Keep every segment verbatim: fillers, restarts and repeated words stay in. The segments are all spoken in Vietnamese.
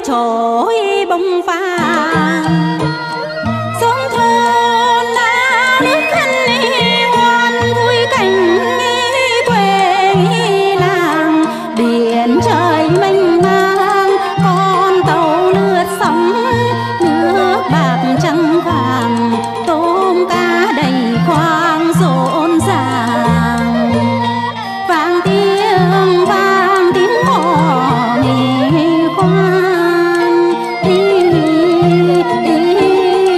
trôi bông vàng sông thôn đã nước khăn hoan vui cảnh quê làng biển trời mênh mang con tàu lướt sóng nước bạc trắng vàng tôm cá đầy khoang rộn ràng vang tiếng vang tiếng hò nghề khoan đi, đi, đi.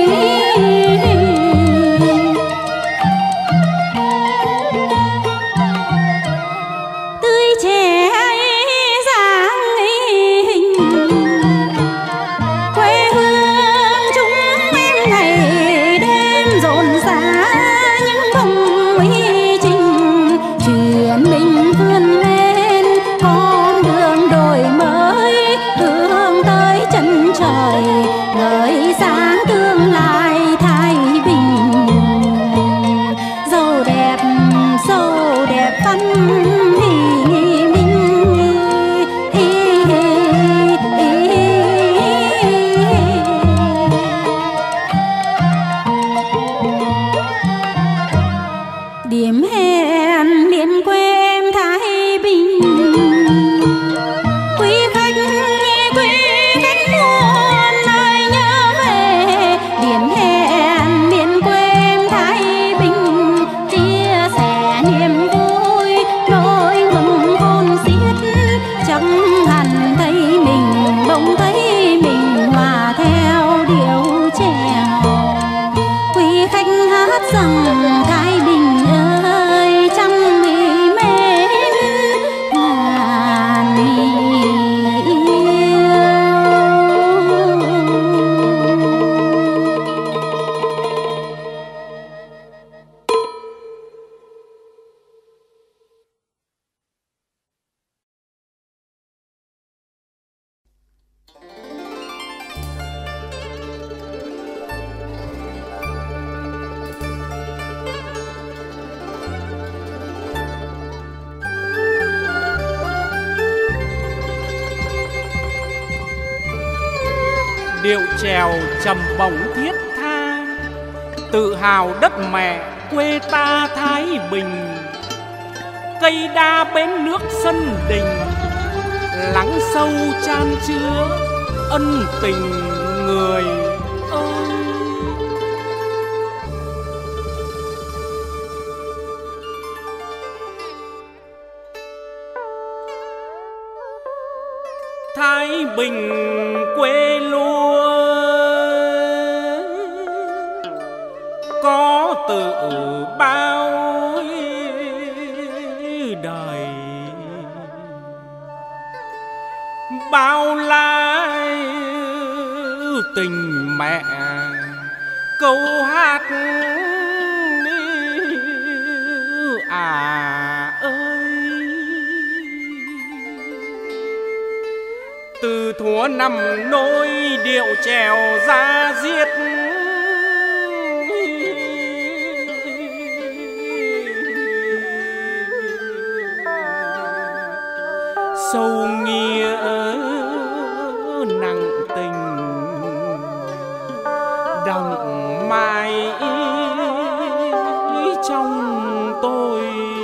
Tươi trẻ dáng hình quê hương chúng em ngày đêm rộn rã những bông huy trình chuyển mình vươn lên con đường đổi mới hướng tới chân trời ngời sáng tương lai thái bình giàu đẹp giàu đẹp văn minh điểm hẹn miền quê em thái bình quý khách quý khách muôn nơi nhớ về điểm hẹn miền quê em thái bình chia sẻ niềm vui nỗi mừng hôn xiết chẳng hẳn thấy mình bỗng thấy mình hòa theo điệu chèo quý khách hát rằng thái bình ơi trăm mỹ mến ngàn yêu. Điệu chèo trầm bổng thiết tha tự hào đất mẹ quê ta Thái Bình cây đa bến nước sân đình lắng sâu chan chứa ân tình người ơi. Thái Bình quê lúa có từ bao đời bao la tình mẹ câu hát à ơi từ thuở năm nôi điệu chèo ra diết sâu nghĩa nặng tình đọng mãi trong tôi.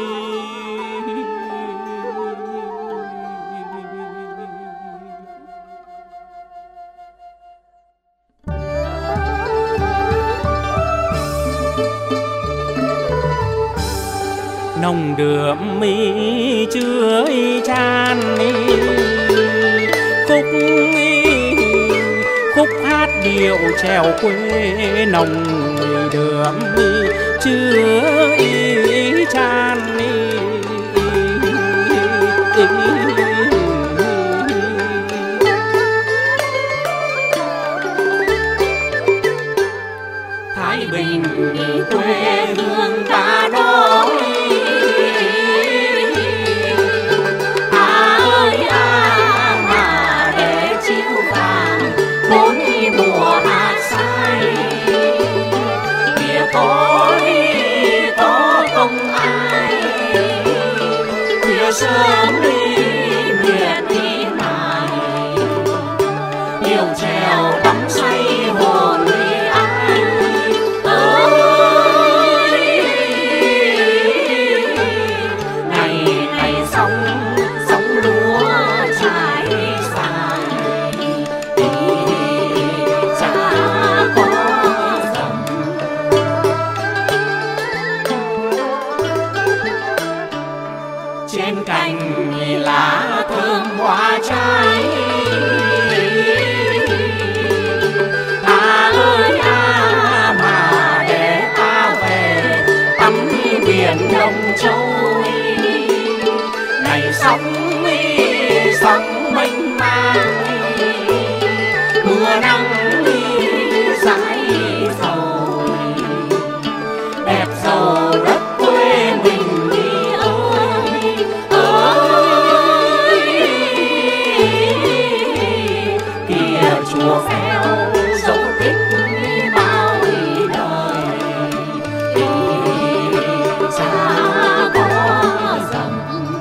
Nồng đượm mi chưa chan khúc khúc hát điệu chèo quê nồng đượm mi chưa chan Thái Bình quê hương ta đó sớm đi miệt đi mài câu treo đắm say hồn ai ơi. Ngày ngày sóng sóng lúa trải dài chả có dầm. Trên cành lá thơm hoa trái, ta ơi ta mà để ta về tắm biển Đông Châu. Này sóng sóng mênh mang, mưa nắng dãi dầu, đẹp giàu đất quê mình ơi ơi. Kìa chùa Phèo dấu tích bao đời, chả có dầm.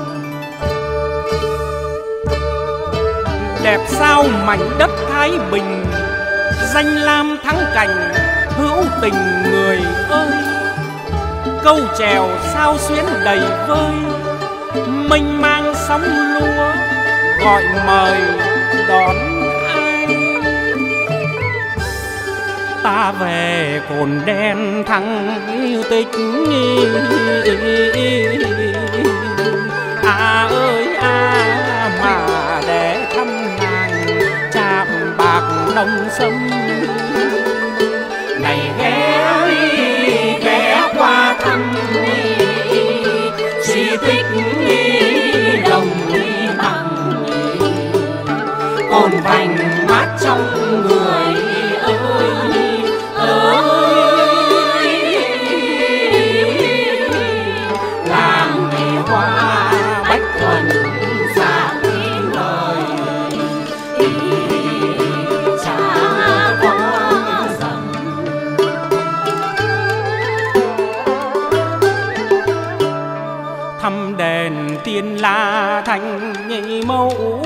Đẹp sao mảnh đất Thái Bình, danh lam thắng cảnh hữu tình người ơi. Câu chèo sao xuyến đầy vơi, mênh mang sóng lúa gọi mời đón ai. Ta về cồn đen thăng tích, à ơi à mà để thăm nàng chạm bạc nông sông. Này ghé ghé qua thăm di tích Đồng Bằng, cồn vành mát trong người ơi ơi. Làng nghề hoa Bách Thuần dạng lời, chả có dầm. Thăm đền Tiên La Thành mẫu,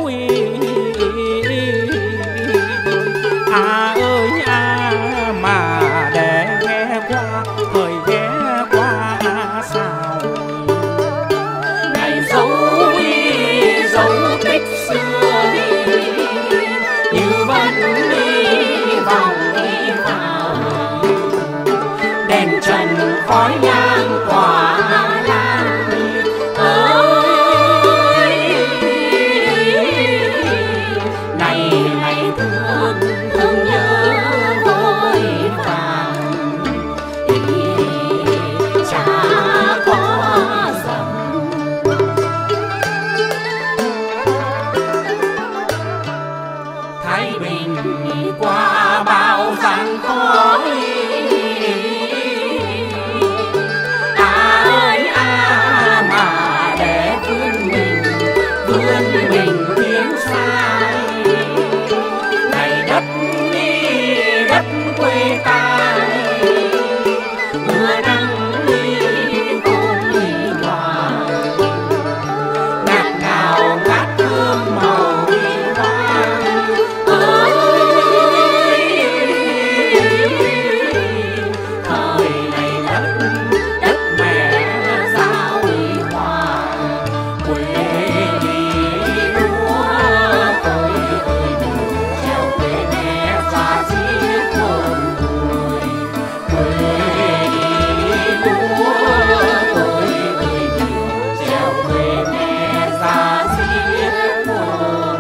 à ơi à mà để ghé qua thời ghé qua sao. Này dấu dấu tích xưa như vẫn đi vòng đi vào, đèn trần khói nhang tỏa lan ơi. Này này thương thương nhớ vội vàng, chả có dầm. Thái Bình qua bao gian khó, à ơi à mà để vươn mình vươn mình tiến xa. Này đất đất quê ta, mưa nắng cồn hòa, ngạt ngào ngát hương màu hoa ơi. Thời này đất đất mẹ giao hòa, quê đi lúa tôi ơi treo quê mẹ ra giết hồn người. Quê đi lúa tôi ơi treo quê mẹ ra giết hồn.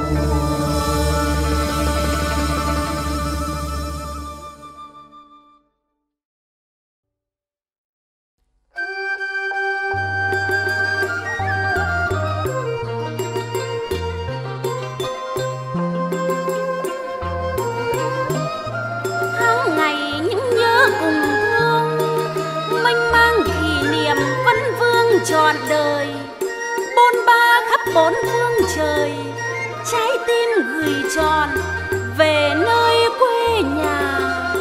Tháng ngày những nhớ cùng thương, mênh mang kỷ niệm vẫn vương trọn đời. Bôn ba khắp bốn phương trời, trái tim gửi tròn về nơi quê nhà.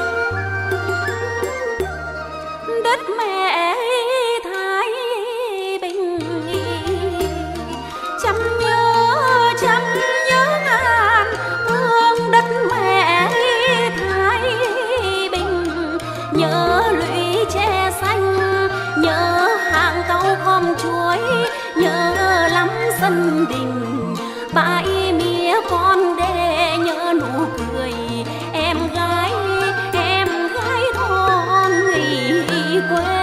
Đất mẹ Thái Bình, chăm nhớ chăm nhớ ngàn thương đất sân đình. Bãi mía con để nhớ nụ cười em gái, em gái thôn quê.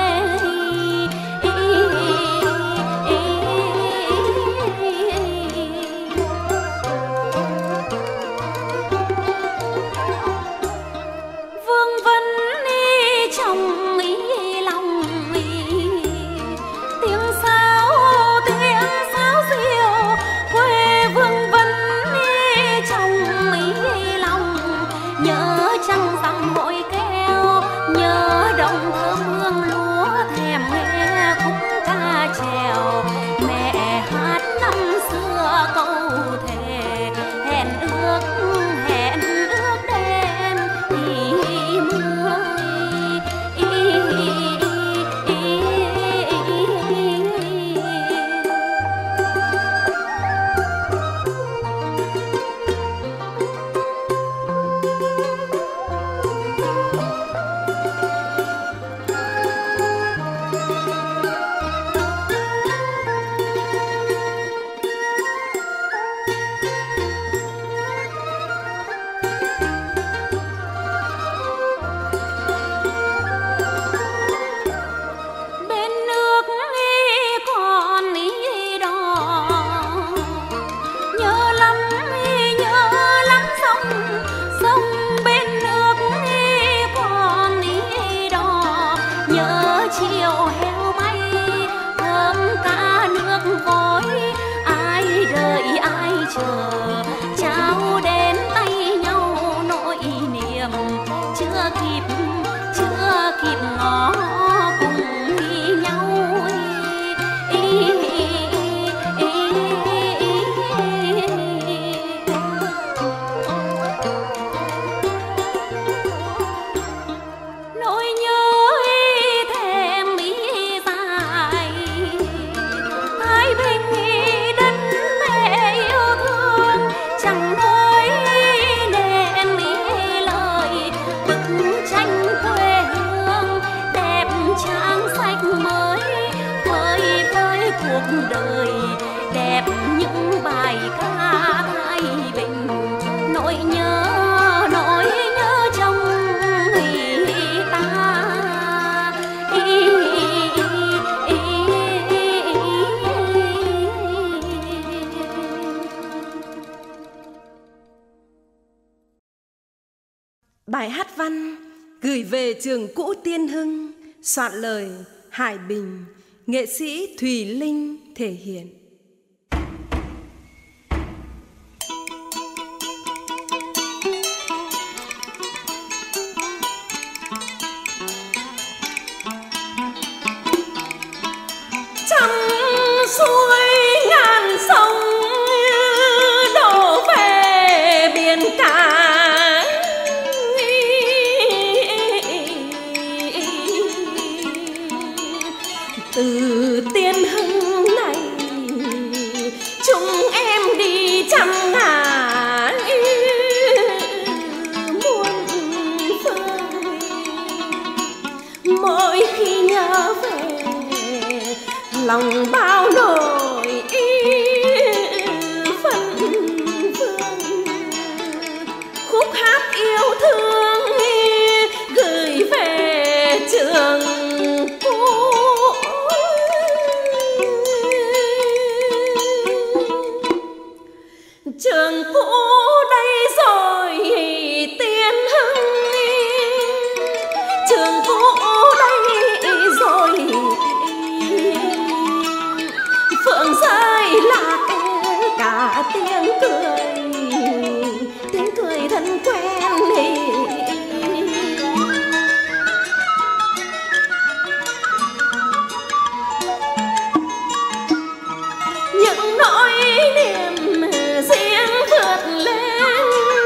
Vương vấn trong lòng tiếng sáo, tiếng sáo diều quê vương vấn trong lòng. Nhớ trăng rằm hội keo, nhớ đồng thơm hương lúa, thèm nghe khúc ca trèo mẹ hát năm xưa câu thề hẹn ước, hẹn ước đêm ý mưa. Đời đẹp những bài ca thái bình, nỗi nhớ nỗi nhớ trong ta. Ý, ý, ý, ý, ý. Bài hát văn gửi về trường cũ Tiên Hưng, soạn lời Hải Bình, nghệ sĩ Thùy Linh thể hiện. Trăm suối ngàn sông đổ về biển cả, từ Tiên Hưng này chúng em đi trăm ngàn muôn phương. Mỗi khi nhớ về lòng bao nỗi phân vương, khúc hát yêu thương gửi về trường cũ. Trường cũ đây rồi Tiên Hưng, trường cũ đây rồi phượng rơi lạc cả tiếng cười, tiếng cười thân quen. Những nỗi niềm riêng vượt lên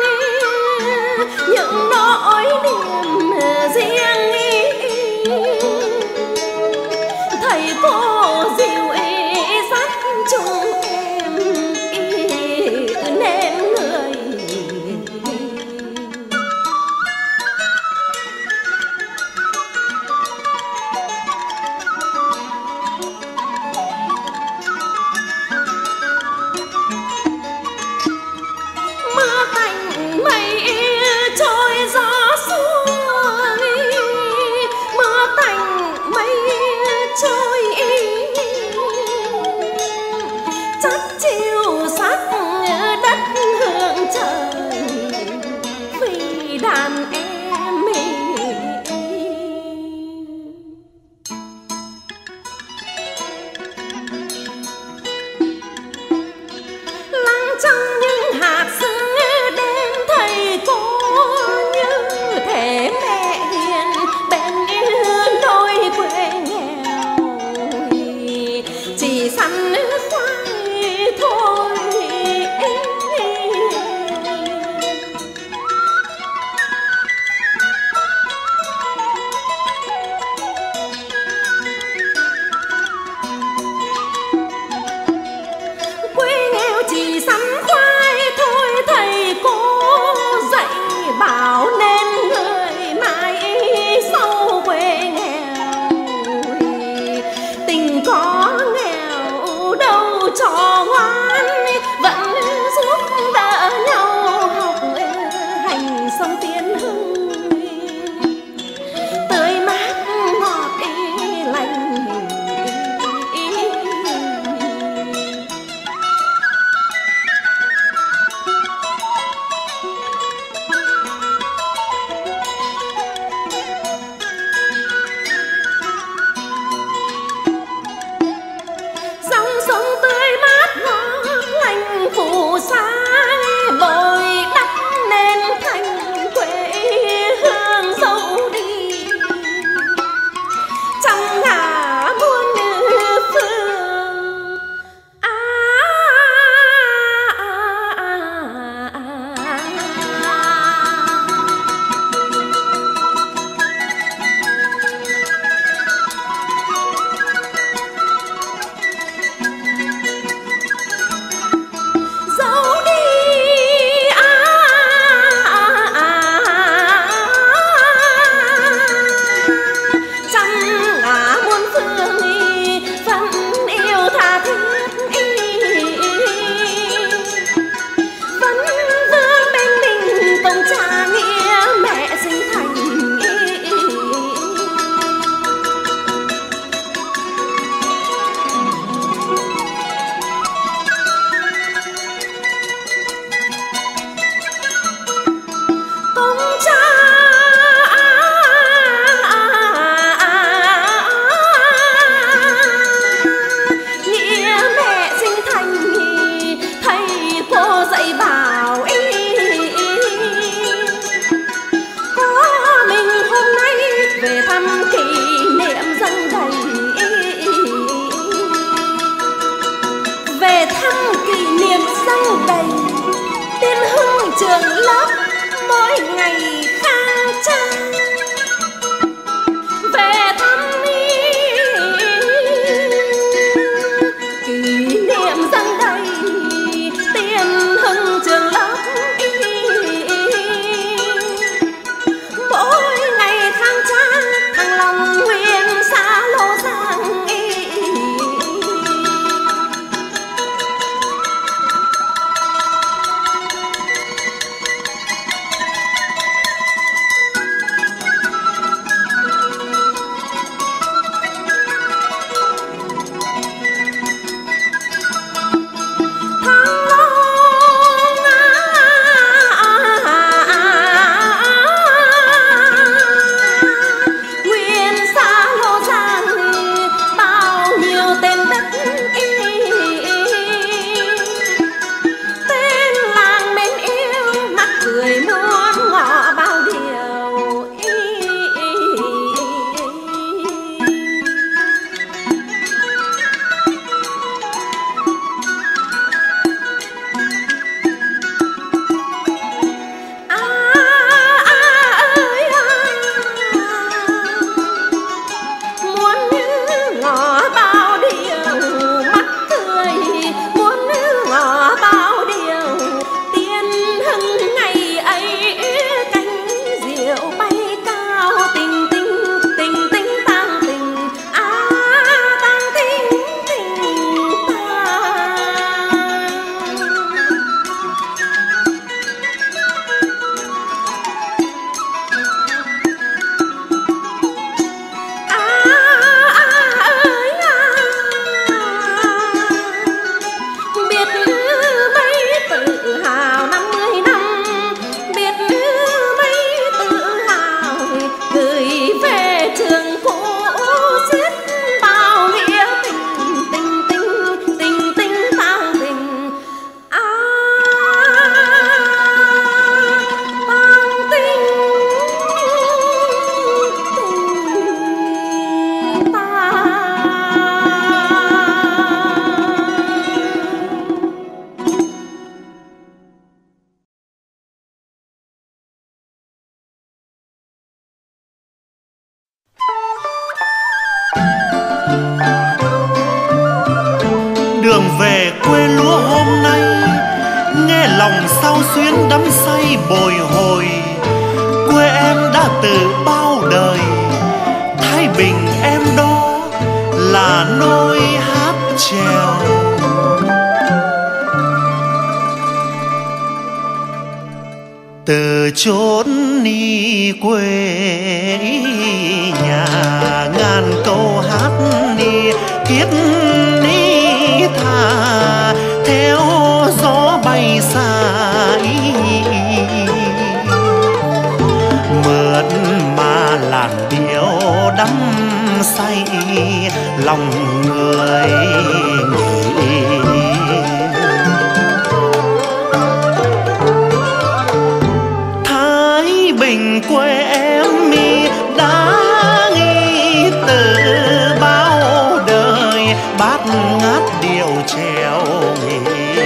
trường lớp mỗi ngày khang trang về thăm kỷ niệm dâng đầy tiền hưng trường lớp. Mỗi ngày khang trang thăng long nguyên xã Lô Giang. Đường về quê lúa hôm nay, nghe lòng sao xuyến đắm say bồi hồi. Quê em đã từ bao đời, Thái Bình em đó là nôi hát chèo. Từ chốn đi quê nhà, ngàn câu hát đi thiết đi tha theo gió bay xa. Mượn mà làn điệu đắm say lòng người nghĩ. Thái Bình quê em mi đã nghi từ bao đời, bát ngát điệu trèo nghỉ.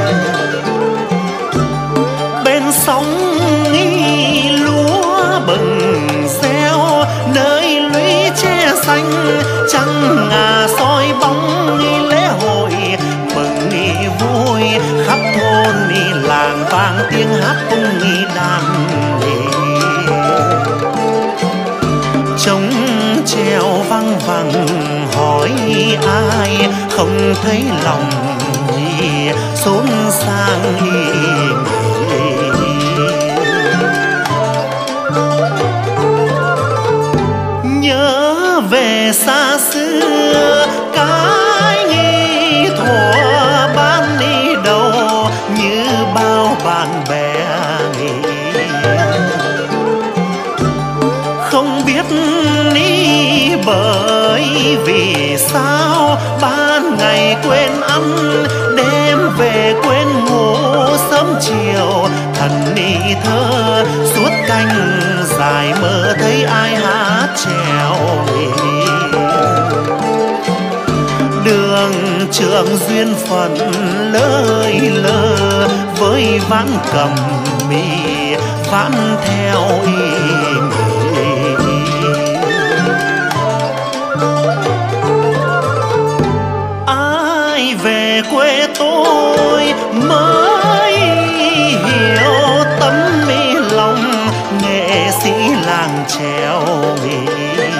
Bên sóng nghi lúa bừng reo, nơi lũy tre xanh trăng ngà soi bóng nghi lễ hội mừng nghi vui. Khắp thôn nghi làng vang tiếng hát cung nghi đàn nghỉ. Trống treo vang vang hỏi ai, không thấy lòng nghi xốn sang nghi. Nhớ về xa xưa cái nghi thuở ban đi đâu, như bao bạn bè nghỉ. Không biết ní bởi vì sao ban ngày quên ăn, đêm về quên ngủ sớm chiều. Thần ni thơ suốt canh dài mơ thấy ai hát trèo nghỉ. Đường trường duyên phận lơi lơ với ván cầm mi ván theo ý ai về quê tôi mới hiểu tấm mi lòng nghệ sĩ làng chèo mi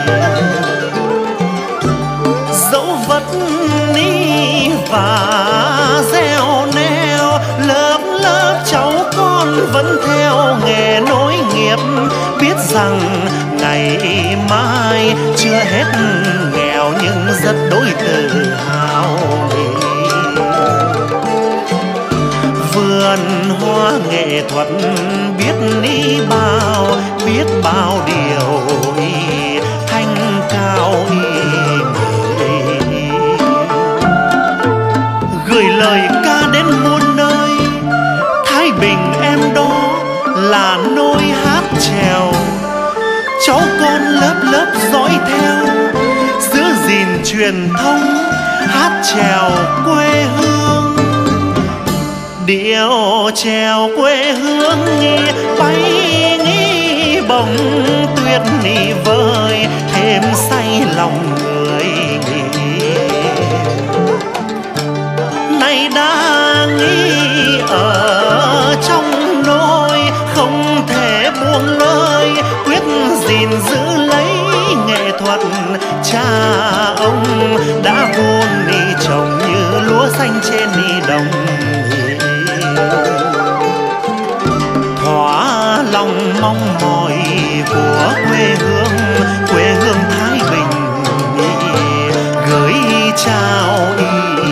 dẫu vất ni và gieo neo lớp lớp cháu con vẫn theo nghề nối nghiệp biết rằng ngày mai chưa hết nghèo nhưng rất đối tự hào vườn hoa nghệ thuật biết ni bao biết bao điều thanh cao gửi lời ca đến muôn nơi Thái Bình em đó là nôi hát chèo cháu con lớp lớp dõi theo giữ gìn truyền thống hát chèo quê hương điệu chèo quê hương nghi bay nghi bồng tuyết nỉ vơi thêm say lòng người nay đã nghĩ ở trong nôi không thể buông lơi quyết gìn giữ lấy nghệ thuật cha ông đã vun đi trồng như lúa xanh trên đi đồng thỏa lòng mong mỏi của quê hương quê hương Thái Bình gửi trao đi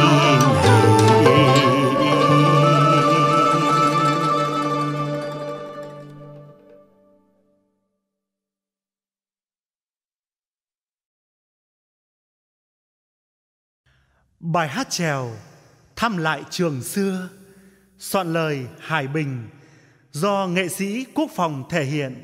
bài hát chèo thăm lại trường xưa soạn lời Hải Bình do nghệ sĩ Quốc Phòng thể hiện.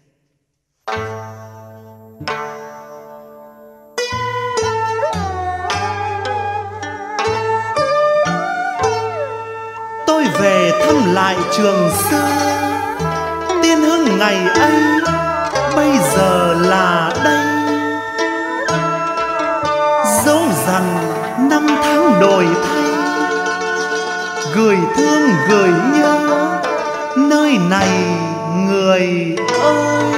Tôi về thăm lại trường xưa tiên hưng ngày ấy bây giờ là đây dẫu rằng năm tháng đổi thay gửi thương gửi nhớ nơi này người ơi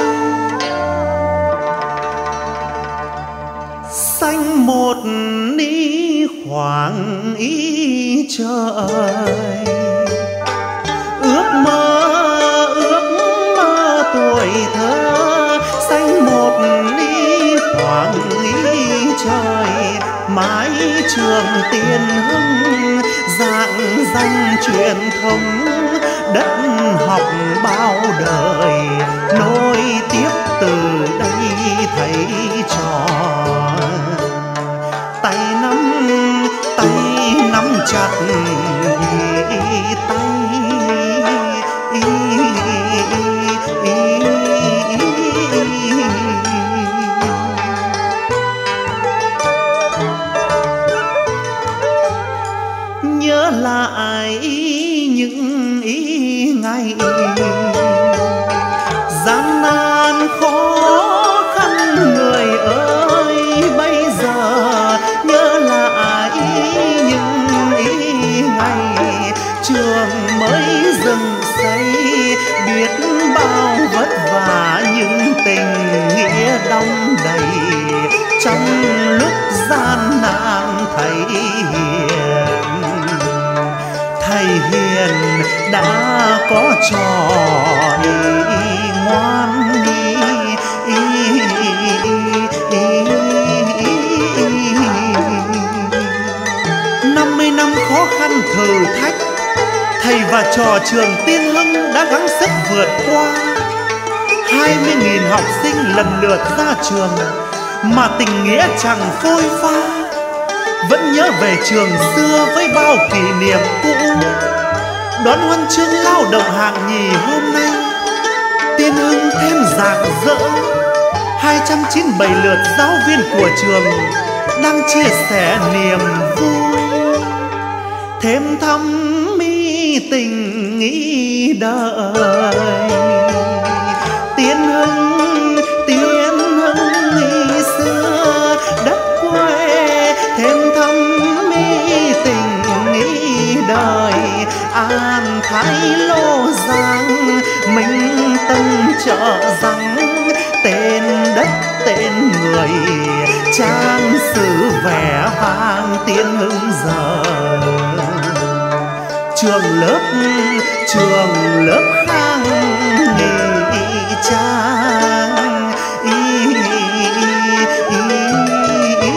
xanh một ní khoảng ý trời ước mơ ước mơ tuổi thơ xanh một ní khoảng ý trời mái trường tiên hưng dạng danh truyền thống đất học bao đời nối tiếp từ đây thầy trò tay nắm tay nắm chặt tay nhớ lại những ý ngày gian nan khó khăn người ơi bây giờ nhớ lại những ý ngày trường mới dừng xây biết bao vất vả những tình nghĩa đong đầy trong lúc gian nan thầy hiền thầy hiền đã có trò ngoan đi năm mươi năm khó khăn thử thách thầy và trò trường Tiên Hưng đã gắng sức vượt qua hai mươi nghìn học sinh lần lượt ra trường mà tình nghĩa chẳng phôi pha vẫn nhớ về trường xưa với bao kỷ niệm cũ đón huân chương lao động hạng nhì hôm nay Tiên Hưng thêm rạng rỡ hai trăm chín mươi bảy lượt giáo viên của trường đang chia sẻ niềm vui thêm thắm mi tình nghĩ đời. Tiên Hưng, Tiên Hưng nghĩ xưa đất quê thêm thắm mỹ tình nghĩ đời. An Thái Lô Giang Minh Tân chợ rằng tên đất tên người trang sử vẻ vang Tiên Hưng giờ. Trường lớp trường lớp khang nghị trang ý, ý, ý, ý.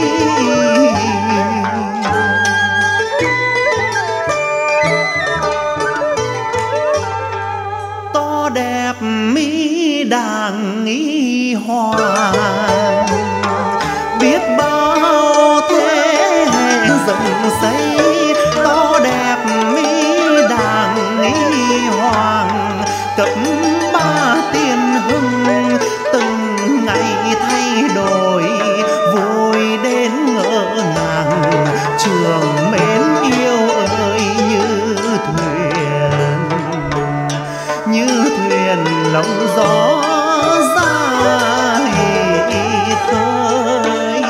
To đẹp mỹ đàng ý hoàng, biết bao thế hệ dựng xây. To đẹp mỹ đàng ý hoàng, cập ba Tiên Hưng từng ngày thay đổi. Vui đến ngỡ ngàng trường mến yêu ơi, như thuyền như thuyền lộng gió dài khơi.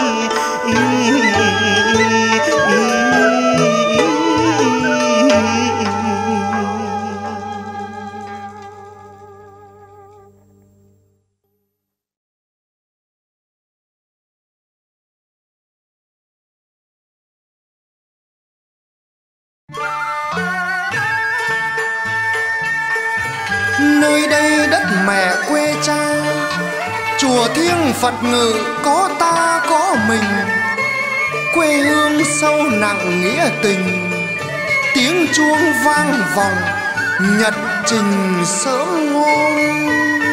Nơi đây đất mẹ quê cha, chùa thiêng Phật ngự có ta có mình. Quê hương sâu nặng nghĩa tình, tiếng chuông vang vọng nhật trình sớm ngon.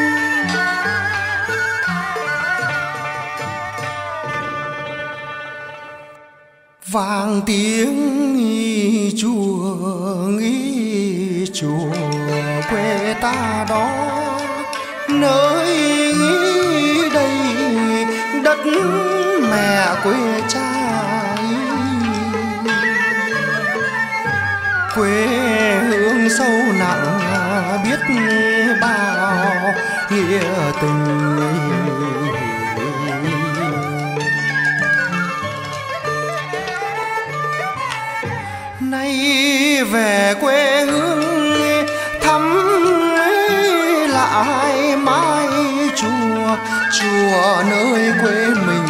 Vang tiếng nghi chùa nghi chùa quê ta đó, nơi đây đất mẹ quê cha. Quê hương sâu nặng biết bao nghĩa tình. Nay về quê hương thăm lại mái chùa, chùa nơi quê mình.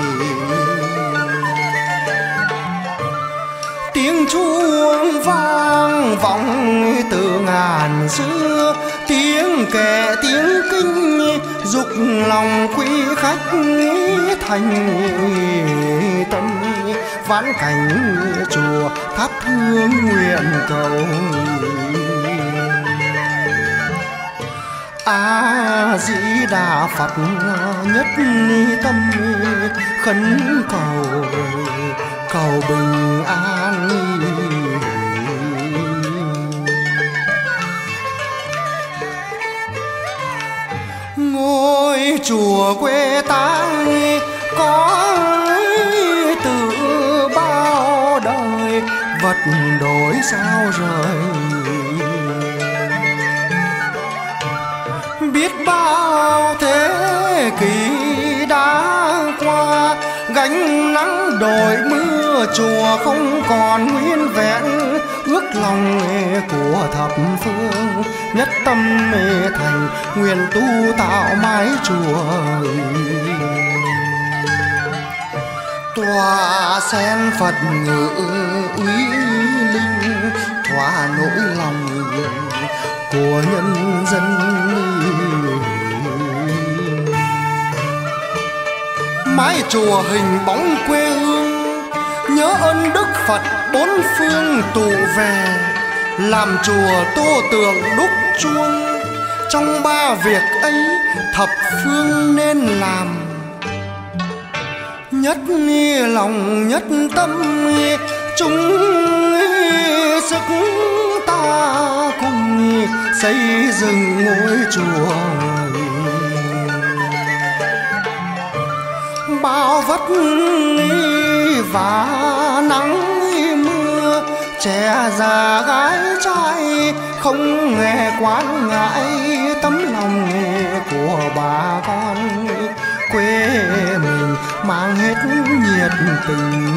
Tiếng chuông vang vọng từ ngàn xưa, tiếng kệ tiếng kinh dục lòng quý khách thành tâm. Vãn cảnh chùa thắp hương nguyện cầu. A Di Đà Phật nhất tâm khấn cầu, cầu bình an. Ngôi chùa quê ta có từ bao đời, vật đổi sao rời. Biết bao thế kỷ đã qua, gánh nắng đổi mưa chùa không còn nguyên vẹn. Ước lòng của thập phương nhất tâm thành, nguyện tu tạo mái chùa. Tòa sen Phật ngự uy linh, thỏa nỗi lòng của nhân dân. Mái chùa hình bóng quê hương, nhớ ơn Đức Phật bốn phương tụ về. Làm chùa tô tượng đúc chuông, trong ba việc ấy thập phương nên làm. Nhất lòng nhất tâm chúng sức ta cùng xây dựng ngôi chùa. Bao vất và nắng mưa, trẻ già gái trai không nghe quán ngại tấm lòng của bà con quê mình mang hết nhiệt tình.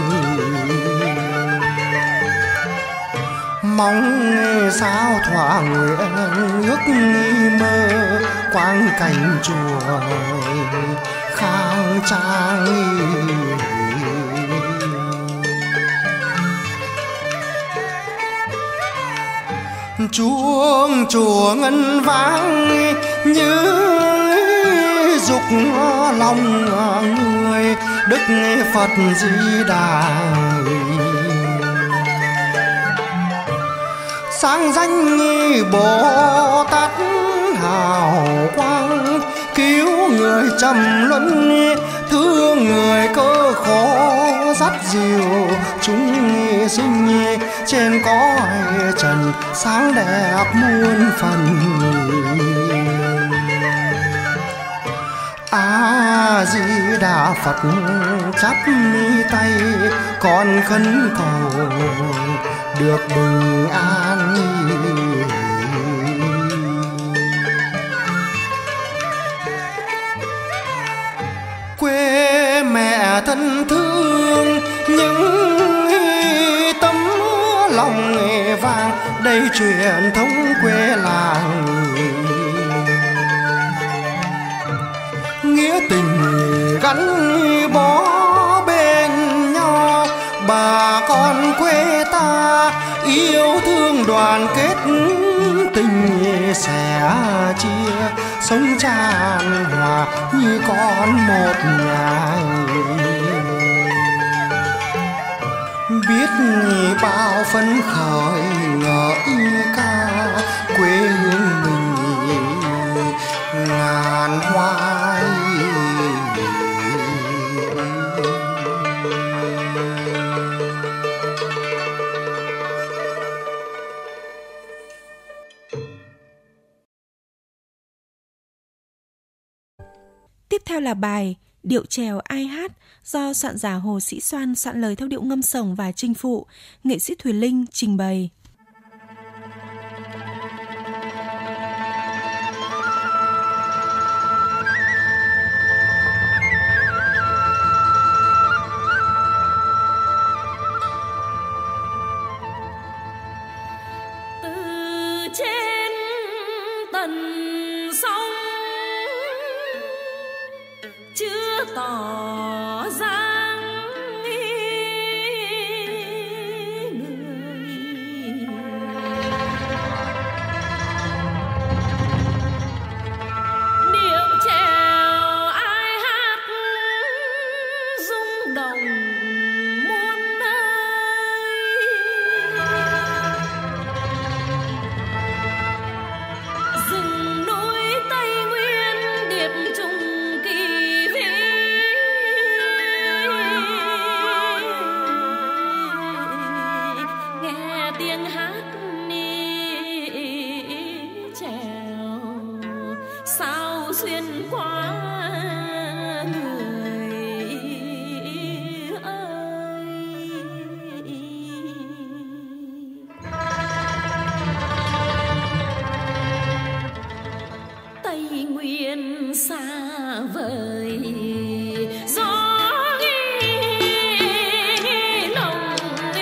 Mong sao thỏa nguyện ước mơ quang cảnh chùa khang trang. Chuông chùa ngân vang như dục lòng người Đức Phật Di Đà. Sáng danh Bồ Tát hào quang cứu người trầm luân, thương người cơ khổ dắt dìu chúng sinh trên cõi trần sáng đẹp muôn phần. A Di Đà Phật chắp tay con khấn cầu được bình an. Quê mẹ thân thương những tấm lòng vàng đầy truyền thống quê làng. Nghĩa tình gắn bó bên nhau, bà con quê ta yêu thương đoàn kết tình sẻ chia, sống chan hòa như con một nhà. Biết bao phấn khởi ngợi ca quê hương mình ngàn hoa. Tiếp theo là bài Điệu chèo ai hát do soạn giả Hồ Sĩ Xoan soạn lời theo điệu ngâm sổng và chinh phụ, nghệ sĩ Thùy Linh trình bày. Từ trên tận sông chưa tỏ dáng người, điệu chèo ai hát rung động muôn nơi. Rừng núi Tây Nguyên điệp trùng kỳ vĩ, nghe tiếng hát ni chèo sao xuyên qua người ơi. Tây Nguyên xa vời gió lồng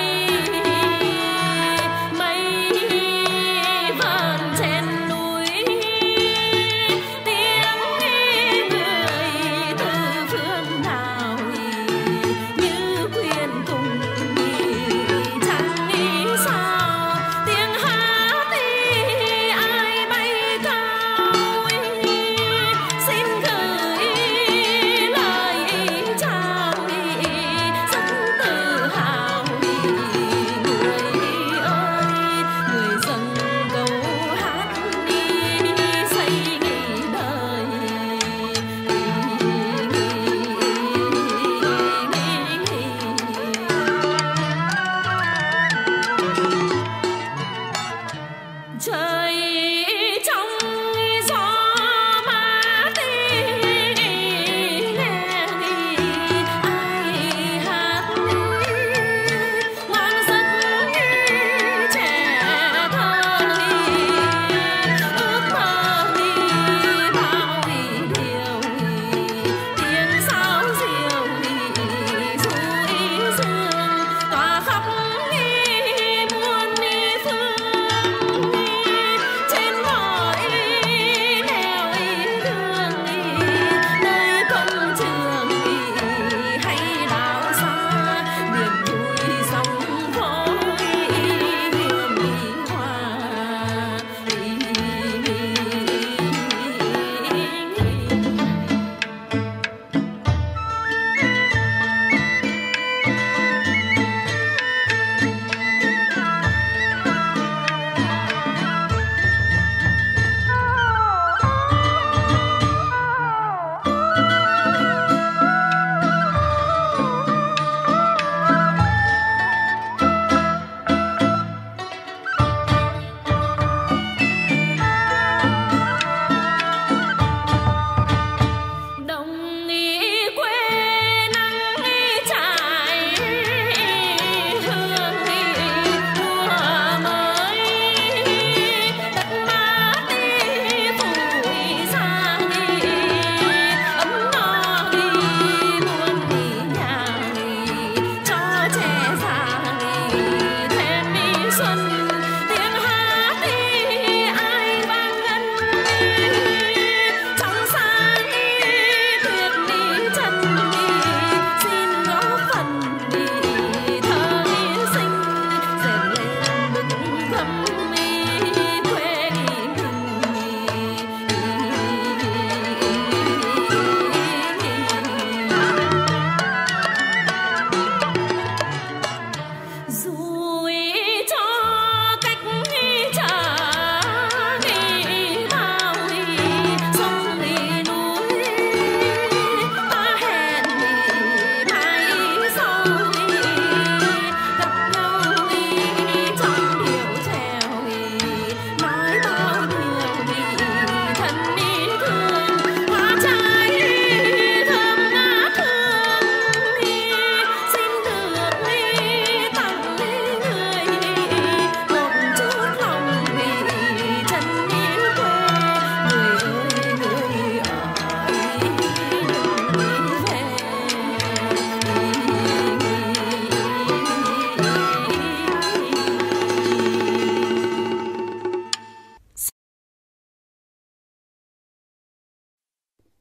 mây vờn trên núi, tiếng người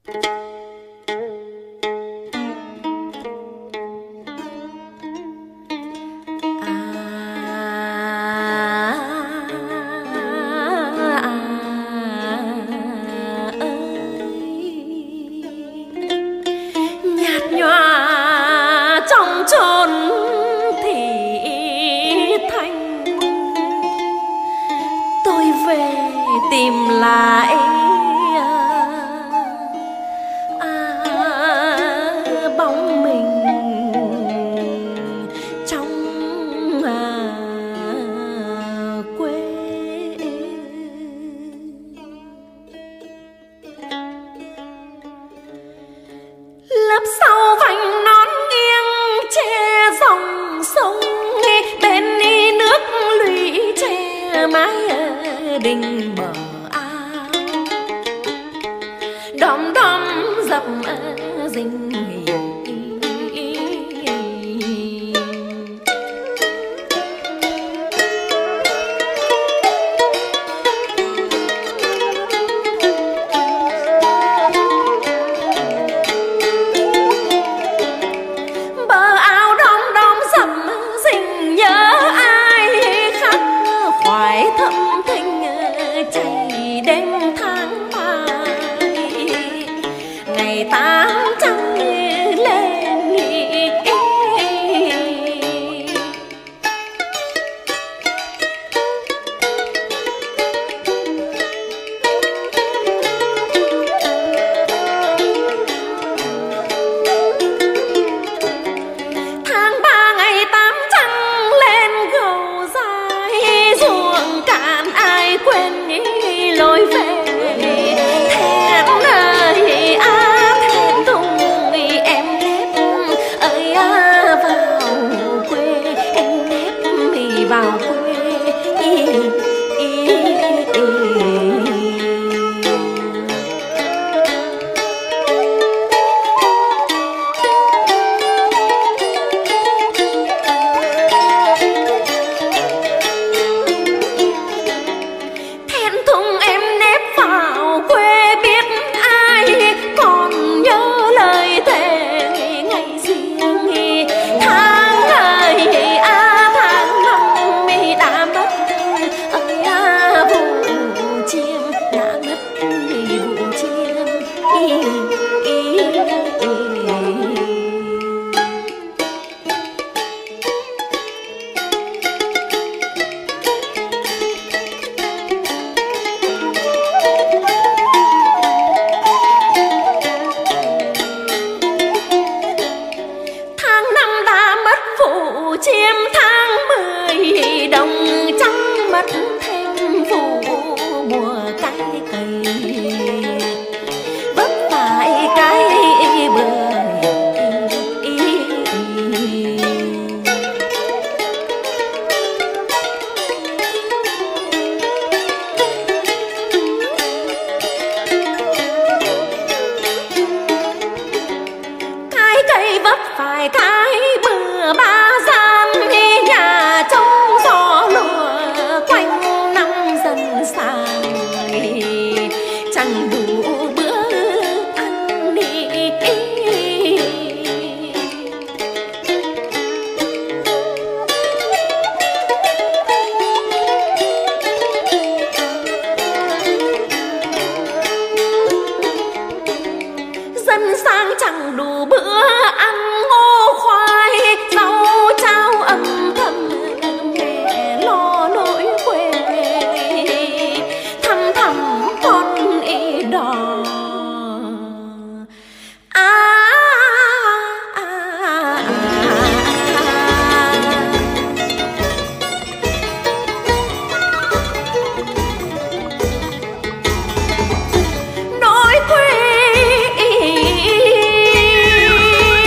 tìm lại à, bóng mình trong à, quê. Lớp sau vành nón nghiêng che dòng sông, bên nước lũy che mái đình bờ ao, đom đóm dập dinh bờ ao đom đóm dập dinh, nhớ ai khắc khoải thâm thinh chạy đêm tháng ba, ngày tám trăng lên. Tháng ba ngày tám trăng lên gầu dài, ruộng cạn ai quên lối về. Thẹn ơi á thẹn thùng em nếp ơi á vào quê, em nếp vào quê. Ý, ý, ý. Thẹn thùng em nếp vào quê, biết ai còn nhớ lời thề ngày riêng. Tháng ơi á tháng năm đã mất ơi á vụ chiêm, đã mất vụ chiêm. Ý, ý, ý. Tháng năm đã mất vụ chiêm, tháng mười đồng trắng mất thêm vụ mùa cái cây, vấp phải cái bờ. Cái cây vấp phải cái bừa ba gian, nhà trông gió lùa quanh năm dần sang, chẳng đủ bữa ăn đi. Dân sang chẳng đủ bữa ăn, ngô khoai rau cháo âm thầm, mẹ lo nỗi quê thăm thầm con ý đò. À, à, à, à. Nỗi quê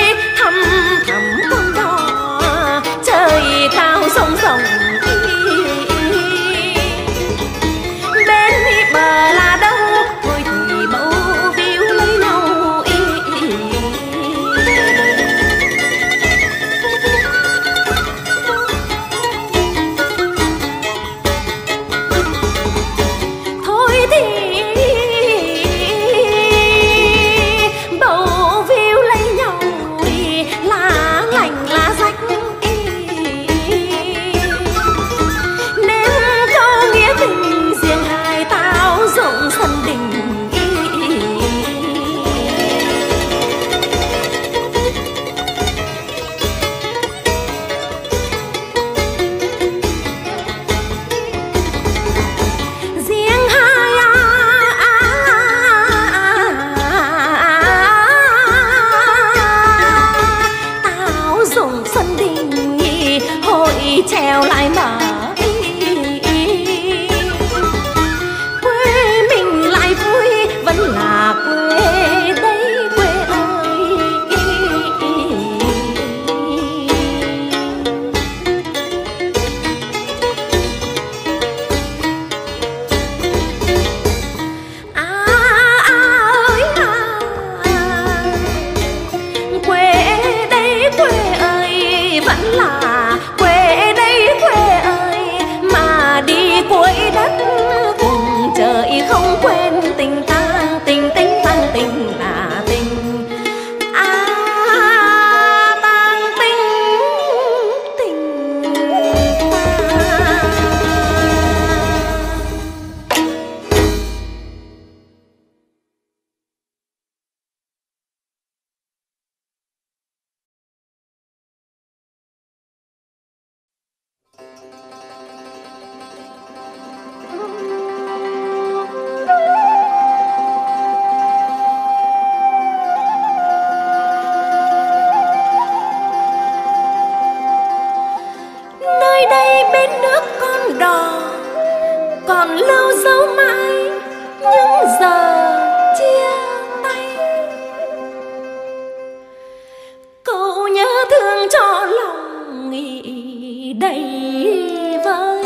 Nơi đây bên nước con đò còn lưu dấu mãi những giờ chia tay. Cậu nhớ thương cho lòng nghĩ đầy vơi.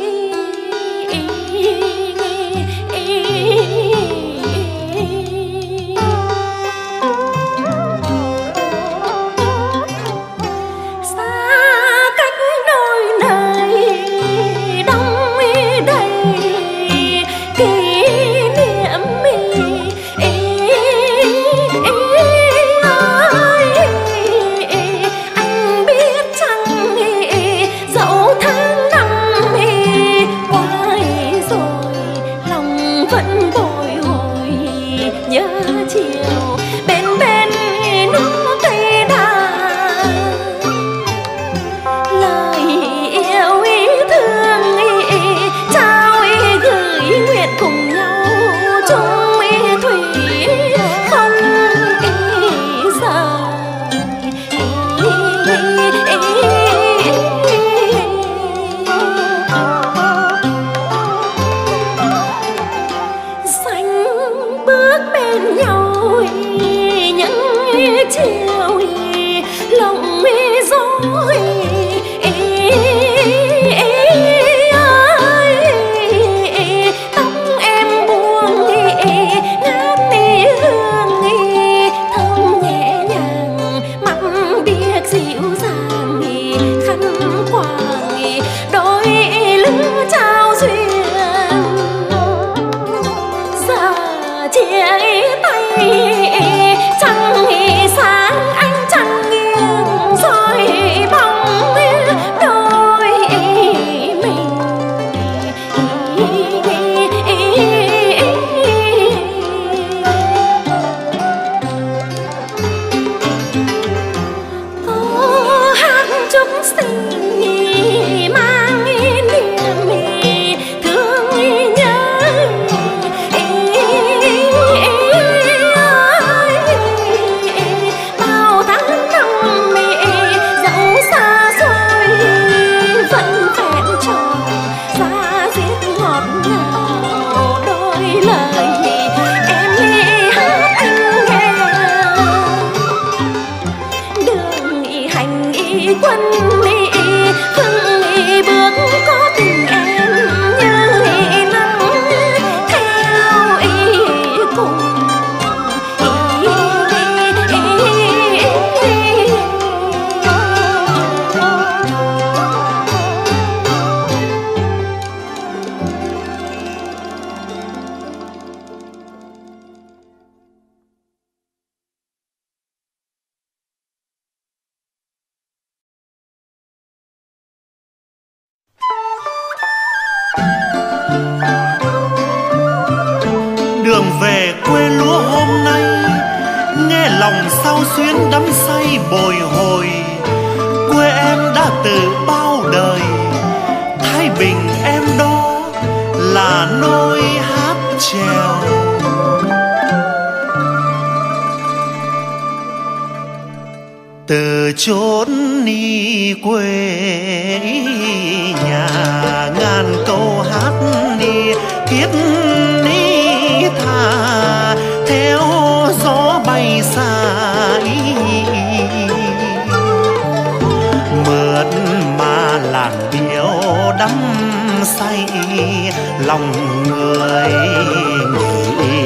Đường về quê lúa hôm nay, nghe lòng sao xuyến đắm say bồi hồi. Quê em đã từ bao đời, Thái Bình em đó là nôi hát chèo. Từ chốn đi quê nhà, ngàn câu hát đi thiết đi tha theo gió bay xa. Mượt mà làn điệu đắm say lòng người nghĩ.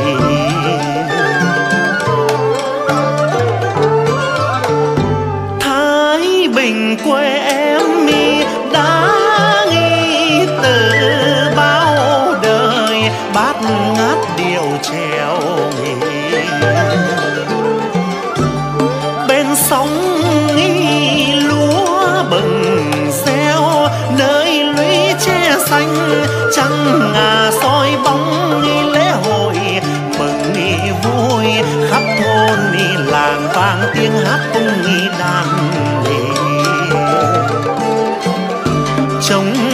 Thái Bình quê em mi đã nghi từ bao đời, bát ngát điệu chèo nghỉ. Bên sóng nghi lúa bừng reo, nơi lũy tre xanh trăng ngà soi bóng nghi lễ hội mừng nghi vui. Khắp thôn nghi làng vang tiếng hát cung nghi đàn nghỉ. Trông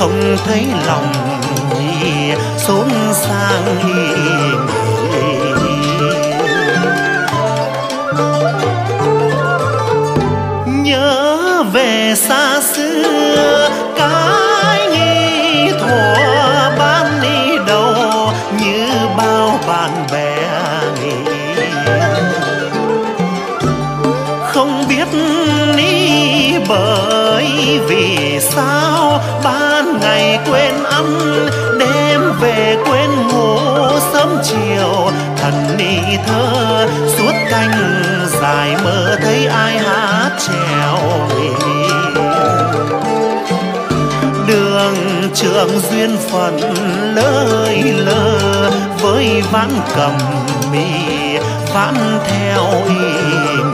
không thấy lòng xốn sang nhớ về xa xưa cái nghi thuở ban đi đâu như bao bạn bè không biết ní bởi vì sao ban ngày quên ăn đêm về quên ngủ sớm chiều thần ni thơ suốt canh dài mơ thấy ai hát trèo đường trường duyên phận lơi lơ với ván cầm mi ván theo ý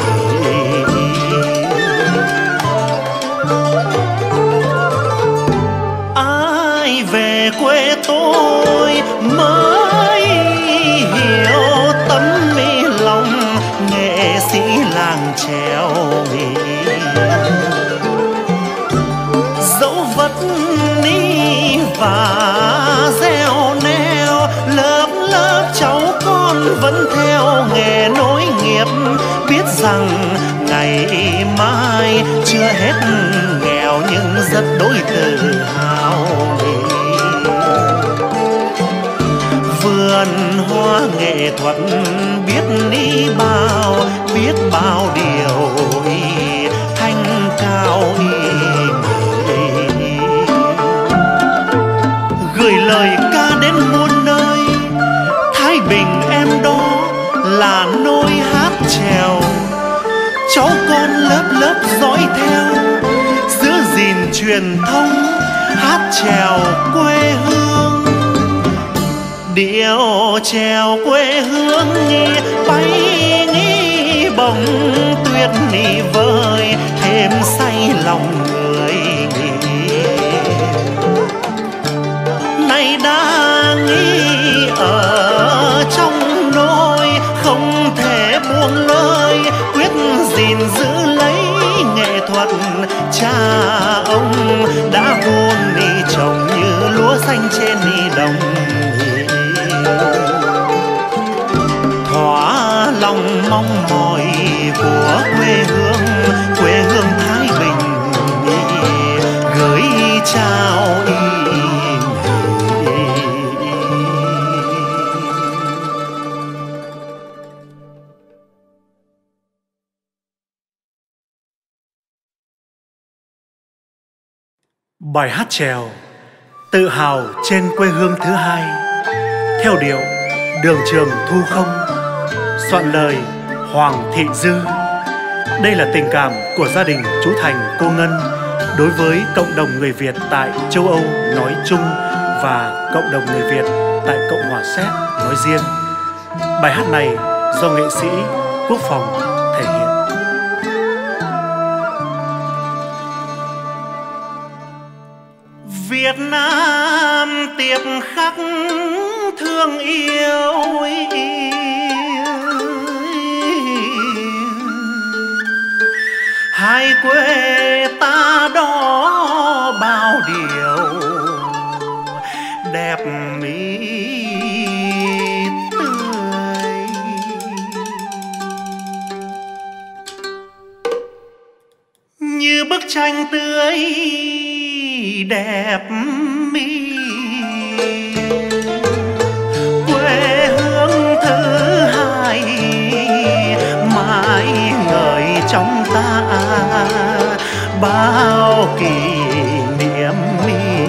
ai về quê tôi mới hiểu tấm mi lòng nghệ sĩ làng chèo dẫu vất ni và gieo neo lớp lớp cháu con vẫn theo nghề nối nghiệp biết rằng ngày mai chưa hết nghèo nhưng rất đối tự hào vườn hoa nghệ thuật biết đi bao biết bao điều thanh cao gửi lời ca đến muôn nơi Thái Bình em đó là nôi hát trèo cháu con lớp lớp dõi theo giữ gìn truyền thống hát trèo quê hương điệu trèo quê hương nghi bay nghi bồng tuyết nỉ vơi thêm say lòng người nay đã nghĩ ở trong nôi không thể buông lơi quyết gìn giữ lấy nghệ thuật cha ông đã vun đi trồng như lúa xanh trên đi đồng thỏa lòng mong mỏi của quê hương quê hương Thái Bình gửi trao bài hát chèo tự hào trên quê hương thứ hai theo điệu Đường Trường Thu Không, soạn lời Hoàng Thị Dư. Đây là tình cảm của gia đình chú Thành cô Ngân đối với cộng đồng người Việt tại châu Âu nói chung và cộng đồng người Việt tại Cộng hòa Séc nói riêng. Bài hát này do nghệ sĩ Quốc Phòng thể hiện. Việt Nam tiệp khắc thương yêu hai quê ta đó bao điều đẹp mỹ tươi như bức tranh tươi đẹp mi quê hương thứ hai mãi ngời trong ta bao kỷ niệm mi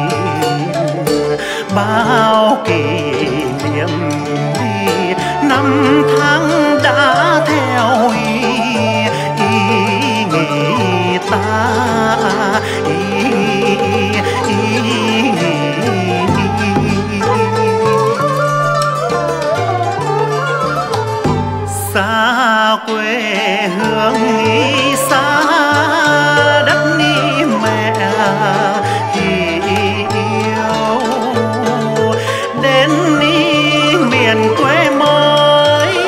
bao kỷ niệm mi năm tháng đã theo ý, ý nghĩ ta ý, ý, xa quê hương ý xa đất ni mẹ yêu đến ni miền quê mới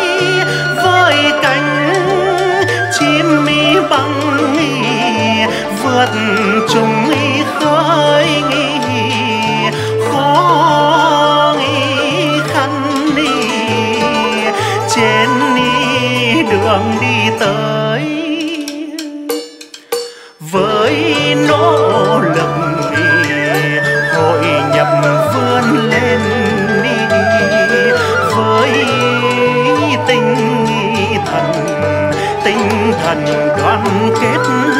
tinh thần đoàn kết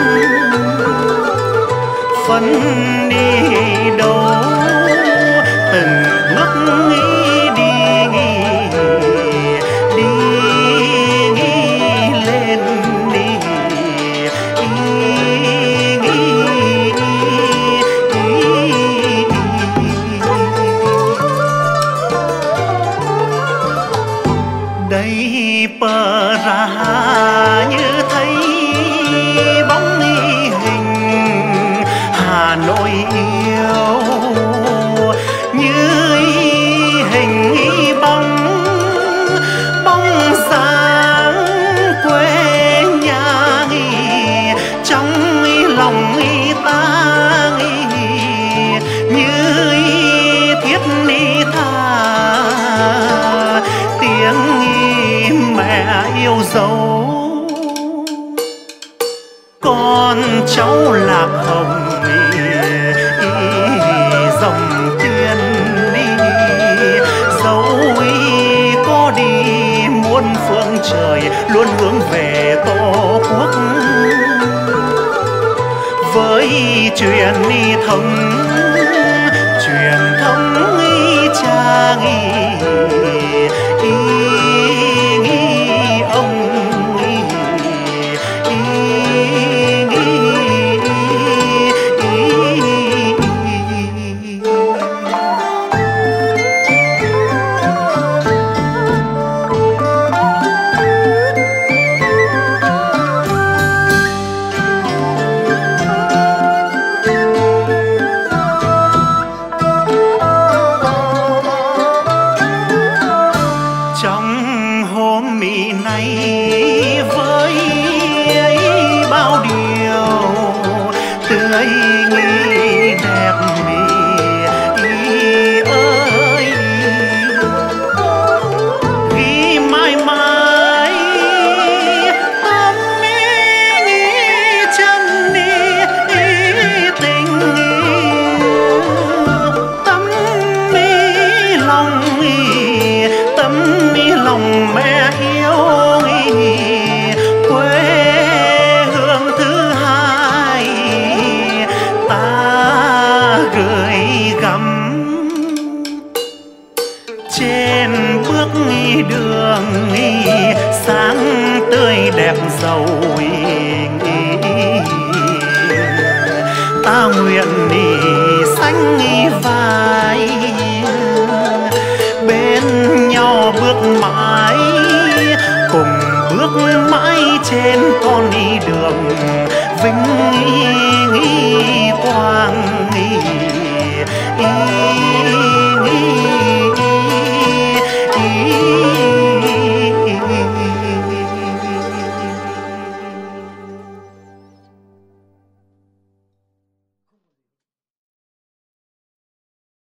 phấn đi đâu từng bước đi đi lên đi đây bờ ra như thấy bóng hình Hà Nội yêu như hình bóng bóng dáng quê nhà trong lòng ta như thiết ni tha tiếng mẹ yêu dấu con cháu lạc hồng dòng tiên dấu có đi muôn phương trời luôn hướng về tổ quốc với truyền thống truyền thống cha ông sáng tươi đẹp giàu ta nguyện sánh vai bên nhau bước mãi cùng bước mãi trên con đi đường vinh quang